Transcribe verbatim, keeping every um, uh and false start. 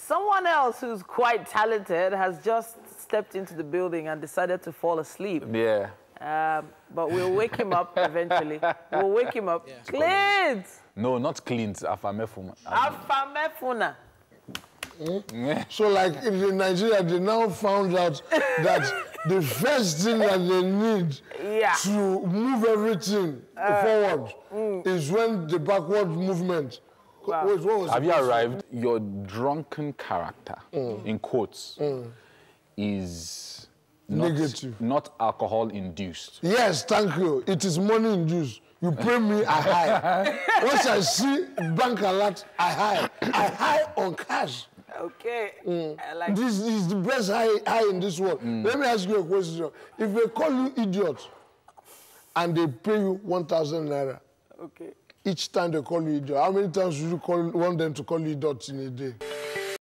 Someone else who's quite talented has just stepped into the building and decided to fall asleep. Yeah. Um, but we'll wake him up eventually. We'll wake him up. Yeah. Klint! No, not Klint. Afamefuna. Afamefuna. Mm? So, like in Nigeria, they now found out that the first thing that they need yeah. to move everything uh, forward mm. is when the backward movement. Wow. Wait, what was Have you arrived? Your drunken character, mm. in quotes, mm. is not, negative, not alcohol-induced. Yes, thank you. It is money-induced. You pay me, I high. Once I see bank alert, I high. I high on cash. Okay. Mm. I like this is the best high, high in this world. Mm. Let me ask you a question. If they call you idiot and they pay you one thousand naira, okay. each time they call you idiot, how many times would you call, want them to call you idiot in a day?